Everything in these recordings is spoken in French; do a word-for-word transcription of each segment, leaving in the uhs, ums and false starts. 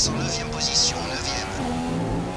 passe en neuvième position, neuvième.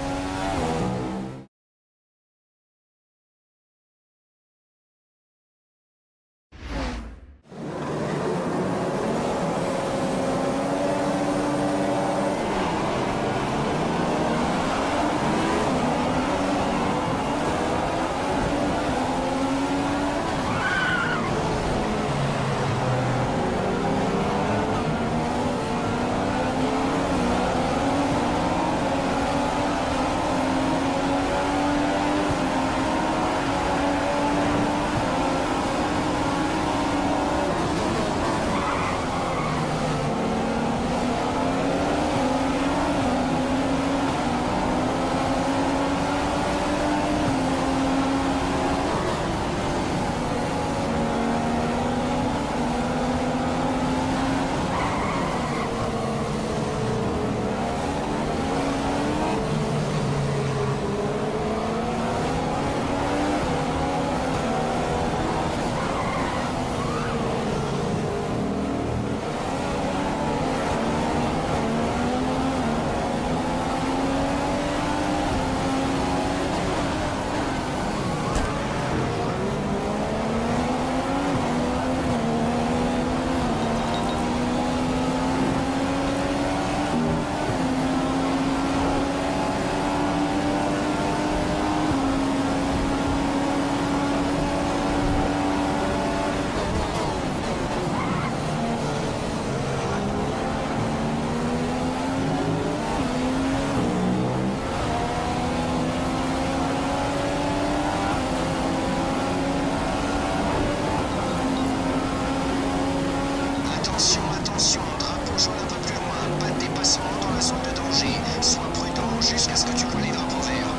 Attention, attention, drapeau jaune un peu plus loin, pas de dépassement dans la zone de danger. Sois prudent jusqu'à ce que tu vois les drapeaux verts.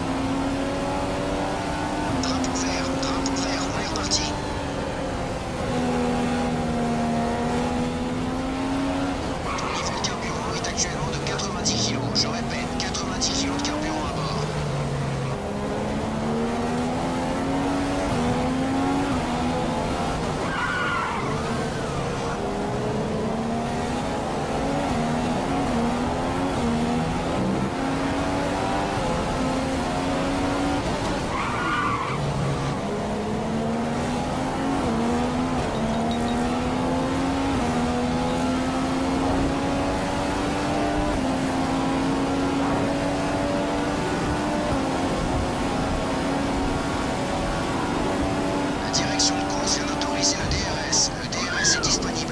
Drapeau vert, drapeau vert, on est reparti. Ton niveau de carburant est actuellement de quatre-vingt-dix kilos. Je répète, quatre-vingt-dix kilos de carburant à bord. Direction de course vient d'autoriser le D R S. Le D R S est disponible.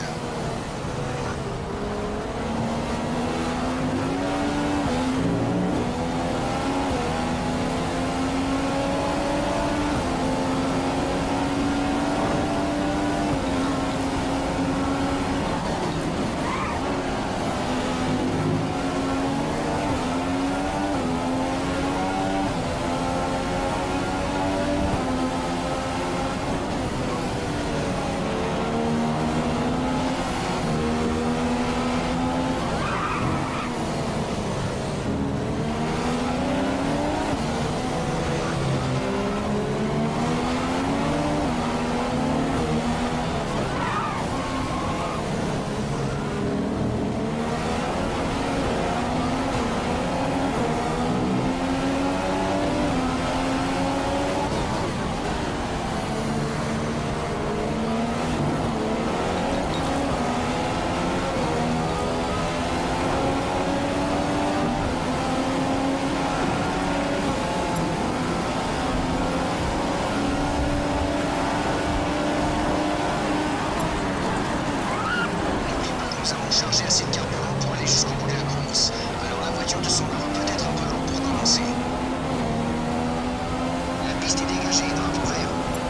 Nous avons chargé assez de carburant pour aller jusqu'au bout de la course. Alors la voiture te semblera peut-être un peu lente pour commencer. La piste est dégagée, drapeau vert.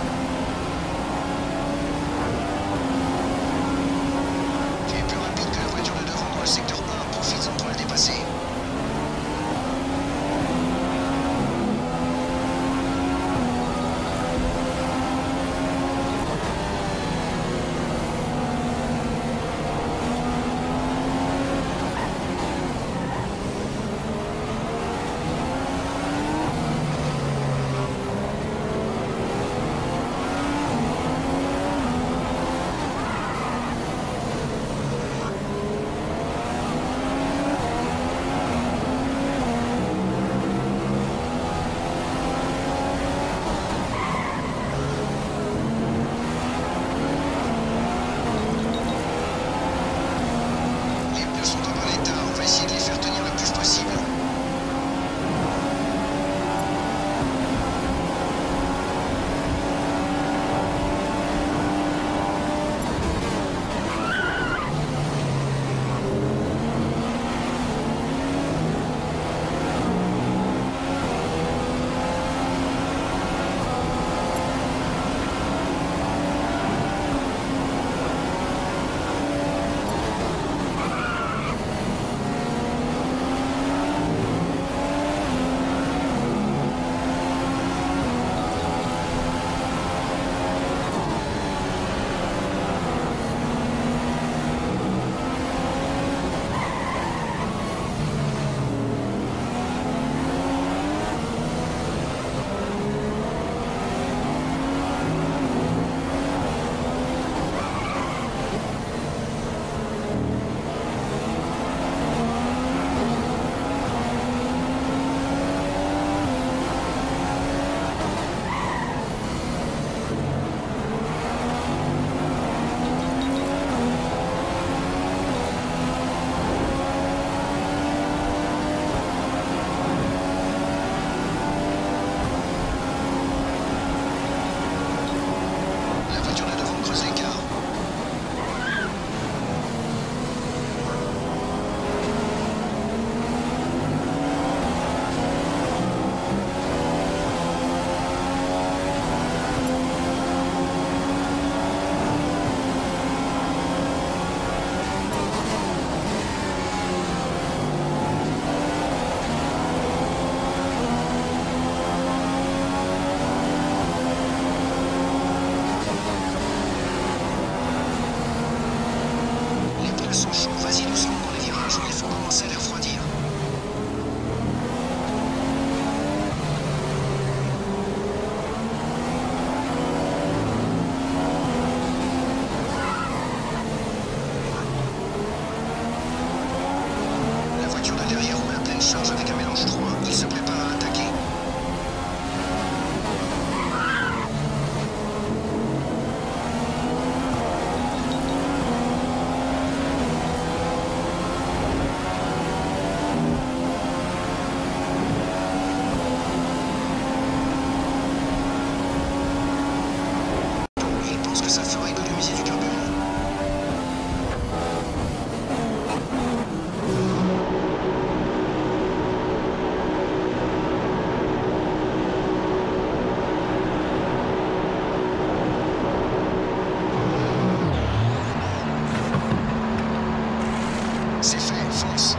Tu es plus rapide que la voiture de devant dans le secteur un, profites-en pour le dépasser. pneus sont chauds. Vas-y doucement dans les virages. Il faut commencer à les refroidir. La voiture de derrière roule à pleine charge avec un mélange trois. Il se prépare à attaquer. Il pense que ça fera économiser du carburant. C'est fait, fonce.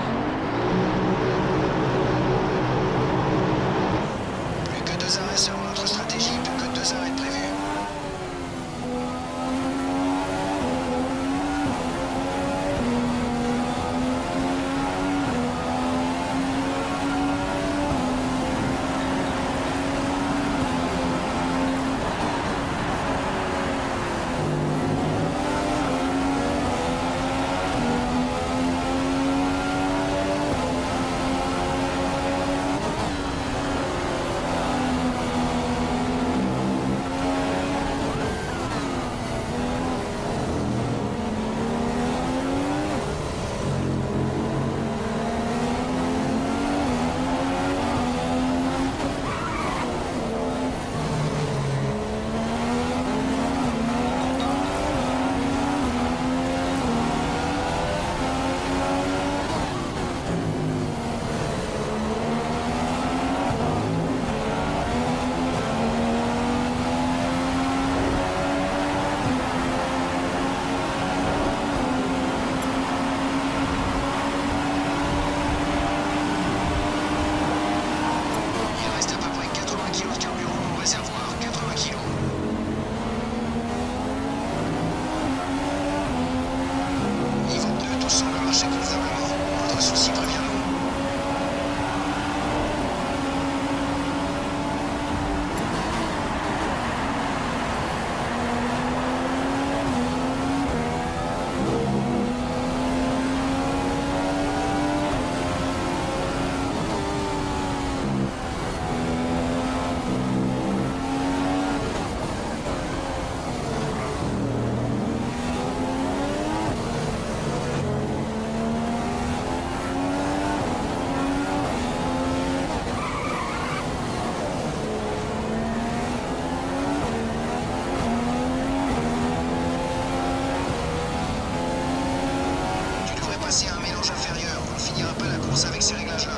Plus que deux arrêts selon notre stratégie, plus que deux arrêts de prévus. Il reste à peu près quatre-vingts kilos de carburant dans le réservoir. quatre-vingts kilos. Niveau pneus, tout semble marcher convenablement. Moindre souci, préviens-nous. Tu devrais passer à un mélange inférieur. On ne finira pas la course avec ces réglages-là.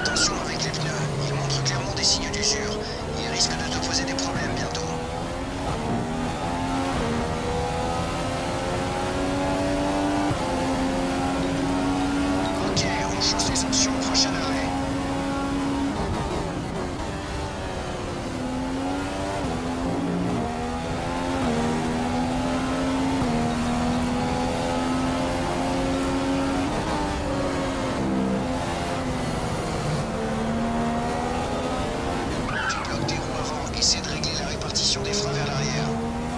attention avec les pneus. Ils montrent clairement des signes d'usure. Ils risquent de te poser des problèmes bientôt. Ok, on change les options au prochain arrêt. Tu bloques tes roues avant. Essaie de régler la répartition des freins vers l'arrière.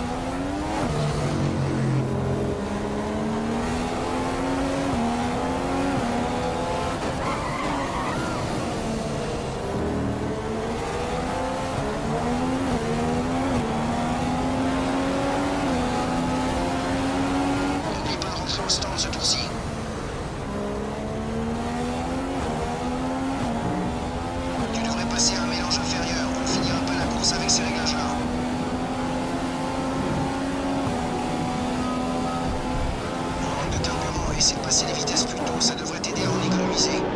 N'oublie pas de rentrer au stand ce tour-ci. Tu devrais passer à un mélange inférieur. On finira pas la course avec ces réglages-là. En manque de carburant, essaie de passer les vitesses plus tôt. Ça devrait t'aider à en économiser.